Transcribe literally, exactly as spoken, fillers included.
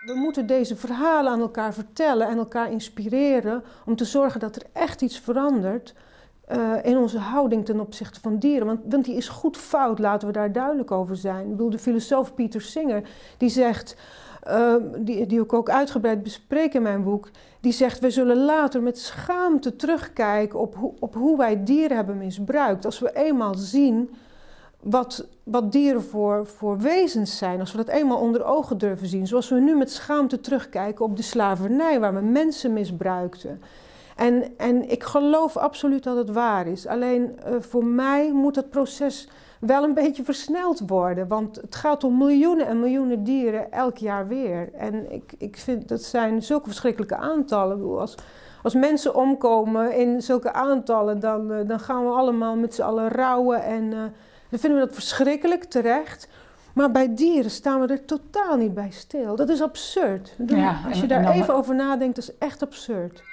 We moeten deze verhalen aan elkaar vertellen en elkaar inspireren om te zorgen dat er echt iets verandert uh, in onze houding ten opzichte van dieren. Want, want die is goed fout, laten we daar duidelijk over zijn. Ik bedoel, de filosoof Peter Singer, die zegt, uh, die, die ik ook uitgebreid bespreek in mijn boek, die zegt, we zullen later met schaamte terugkijken op, ho op hoe wij dieren hebben misbruikt. Als we eenmaal zien Wat, wat dieren voor, voor wezens zijn, als we dat eenmaal onder ogen durven zien. Zoals we nu met schaamte terugkijken op de slavernij, waar we mensen misbruikten. En, en ik geloof absoluut dat het waar is. Alleen uh, voor mij moet dat proces wel een beetje versneld worden. Want het gaat om miljoenen en miljoenen dieren elk jaar weer. En ik, ik vind dat zijn zulke verschrikkelijke aantallen. Ik bedoel, als, als mensen omkomen in zulke aantallen, dan, uh, dan gaan we allemaal met z'n allen rouwen en Uh, dan vinden we dat verschrikkelijk, terecht. Maar bij dieren staan we er totaal niet bij stil. Dat is absurd. Ja, Als je en, daar en dan, even over nadenkt, dat is echt absurd.